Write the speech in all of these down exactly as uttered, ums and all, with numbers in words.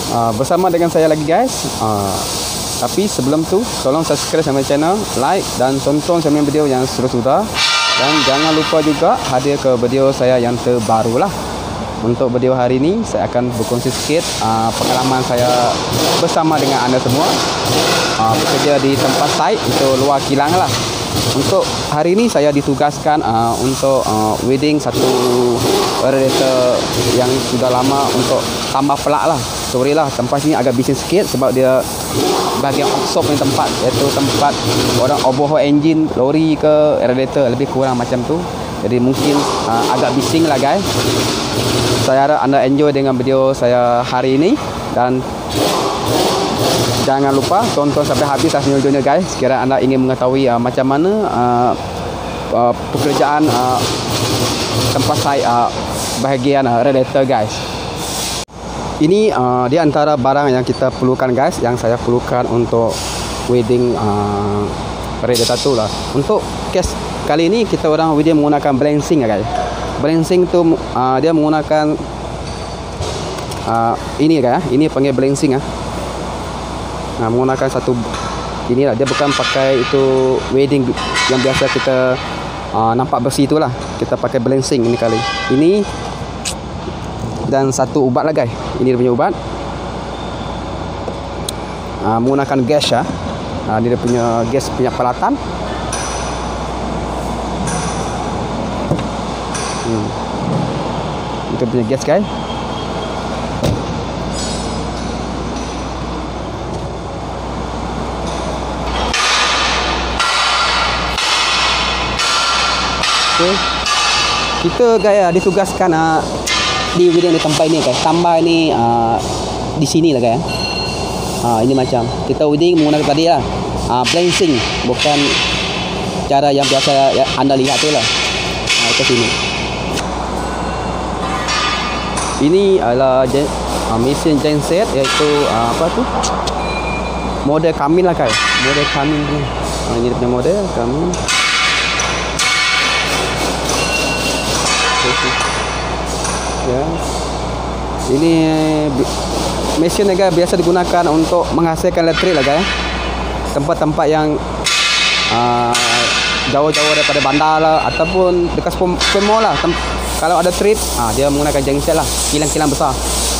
uh, bersama dengan saya lagi guys. uh, Tapi sebelum tu tolong subscribe sama channel, like dan tonton sama video yang sudah-sudah. Dan jangan lupa juga hadir ke video saya yang terbaru lah. Untuk video hari ini saya akan berkongsi sikit uh, pengalaman saya bersama dengan anda semua uh, bekerja di tempat site untuk luar kilang lah. Untuk hari ini saya ditugaskan uh, untuk uh, wedding satu radiator yang sudah lama untuk tambah pelak lah. Sorry lah, tempat sini agak bising sikit sebab dia bahagian workshop yang tempat, iaitu tempat orang overhaul engine lori ke radiator, lebih kurang macam tu. Jadi mungkin uh, agak bising lah guys. Saya harap anda enjoy dengan video saya hari ini. Dan jangan lupa tonton sampai habis hasil videonya guys. Sekiranya anda ingin mengetahui uh, macam mana uh, uh, pekerjaan uh, tempat saya uh, bahagian uh, radiator guys. Ini uh, di antara barang yang kita perlukan guys, yang saya perlukan untuk wedding uh, radiator tu lah. Untuk case kali ini kita orang wedding menggunakan balancing lah guys. Balancing tu uh, dia menggunakan uh, ini guys, ini panggil balancing ah. Nah, menggunakan satu inilah, dia bukan pakai itu wedding yang biasa kita uh, nampak bersih itulah. Kita pakai balancing ini kali. Ini dan satu ubat lah guys. Ini dia punya ubat. Uh, menggunakan gas ya. Uh, dia punya gas punya peralatan. Hmm. Itu punya gas guys. Okay. Kita guys ditugaskan uh, di wedding di tempat ini guys. Tambah ni uh, di sini lah guys. Uh, ini macam kita wedding menggunakan tadi lah uh, balancing, bukan cara yang biasa ya, anda lihat tu lah. Uh, ke sini. Ini adalah uh, mesin genset, iaitu uh, apa tu? Model Kamil lah guys. Model Kamil ni. Uh, ini dia punya model Kamil. Ya. Ini mesin guys biasa digunakan untuk menghasilkan elektrik lah guys. Tempat-tempat yang uh, jauh-jauh daripada bandar lah, ataupun dekat super mall lah. Tem kalau ada trip, ah, dia menggunakan genset lah, kilang-kilang besar.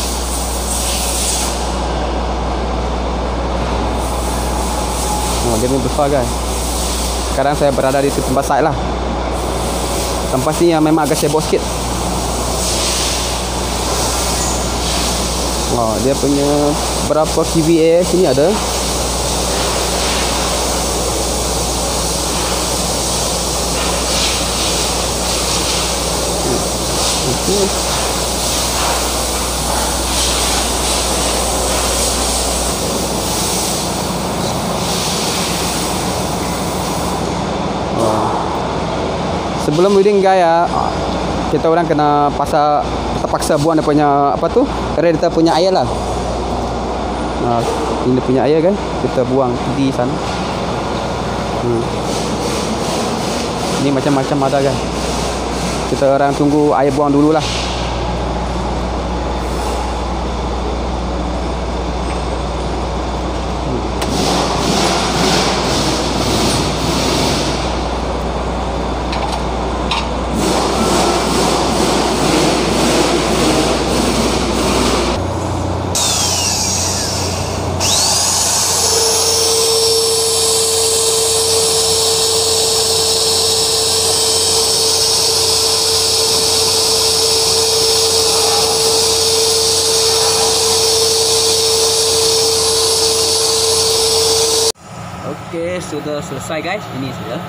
Oh, dia ni besar guys. Sekarang saya berada di tempat site lah. Tempat ni yang memang agak sibuk sikit. Wah, dia punya berapa K V A sini ada. Okay. Sebelum wedding gaya, kita orang kena pasal terpaksa buang dia punya apa tu, radiator punya air lah. Nah, ini punya air kan, kita buang di sana. Hmm. Ini macam-macam ada kan. Kita orang tunggu air buang dulu lah. Oke, sudah selesai guys. Ini sudah.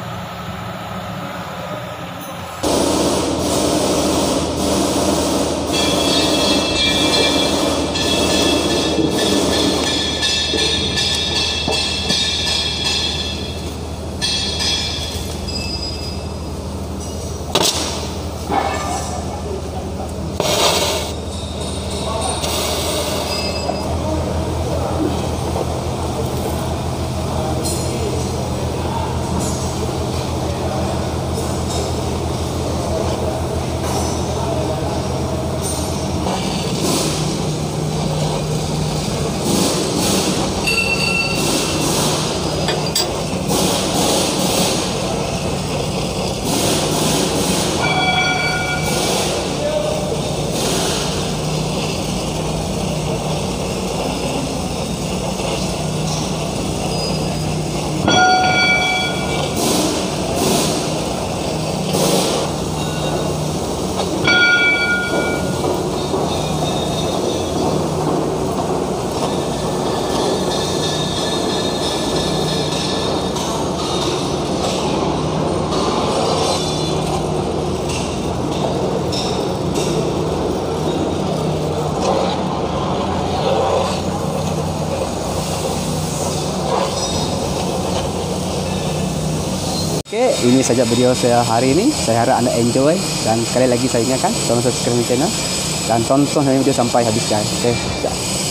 ini saja video saya hari ini. Saya harap anda enjoy. Dan sekali lagi saya ingatkan, tolong subscribe channel dan tonton video sampai habis guys. Oke, okay.